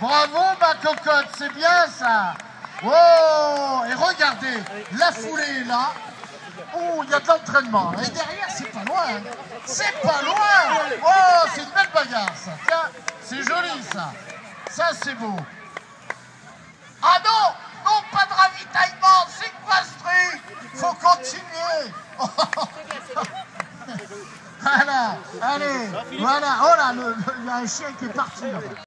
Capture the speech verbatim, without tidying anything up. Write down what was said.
Bravo ma cocotte, c'est bien ça. Oh, et regardez, la foulée est là. Oh, il y a de l'entraînement. Et derrière, c'est pas loin. C'est pas loin. Oh, c'est une belle bagarre ça. Tiens, c'est joli ça. Ça, c'est beau. Ah non, non, pas de ravitaillement. C'est quoi ce truc? Faut continuer. Voilà, allez, voilà. Oh là, il y a un chien qui est parti là-bas.